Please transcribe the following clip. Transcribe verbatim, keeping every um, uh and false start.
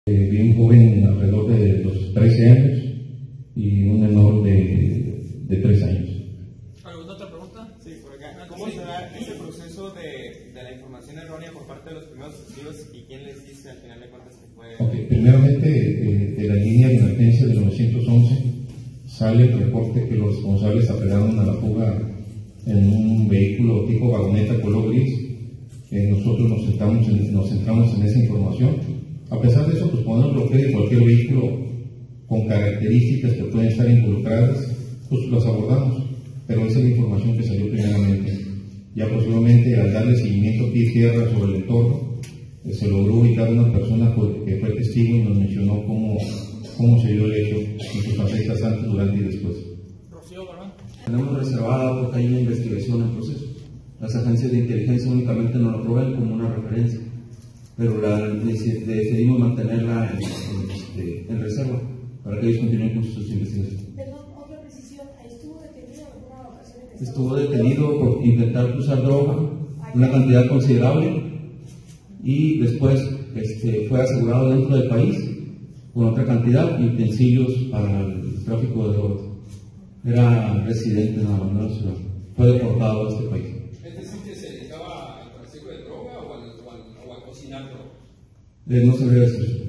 Eh, vi un joven alrededor de los trece años y un menor de, de tres años. ¿Alguna otra pregunta? Sí, por acá. ¿Cómo se da ese proceso de, de la información errónea por parte de los primeros testigos y quién les dice al final de cuentas que fue? Okay, primeramente, eh, de la línea de emergencia del nueve once sale el reporte que los responsables apelaron a la fuga en un vehículo tipo vagoneta color gris. Eh, nosotros nos centramos, en, nos centramos en esa información. A pesar de eso, pues podemos bloquear de cualquier vehículo con características que pueden estar involucradas, pues los abordamos. Pero esa es la información que salió primeramente. Ya posteriormente, al darle seguimiento a pie y tierra sobre el entorno, eh, se logró ubicar a una persona que fue testigo y nos mencionó cómo, cómo se dio el hecho en sus facetas antes, durante y después. Rocío, ¿verdad? Tenemos reservada porque hay una investigación en proceso. Las agencias de inteligencia únicamente nos lo proveen como una referencia, pero la, decidimos mantenerla en, en, este, en reserva para que ellos continúen con sus investigaciones. Perdón, otra precisión, ¿estuvo detenido en alguna ocasión? Estuvo detenido por intentar cruzar droga, una cantidad considerable, y después este, fue asegurado dentro del país con otra cantidad de utensilios para el tráfico de drogas. Era residente nada más, no ciudad. Fue deportado a este país. ¿Es decir, que se dedicaba al tráfico de droga o al, o al, o a cocinar droga? Eh, no sabría decir.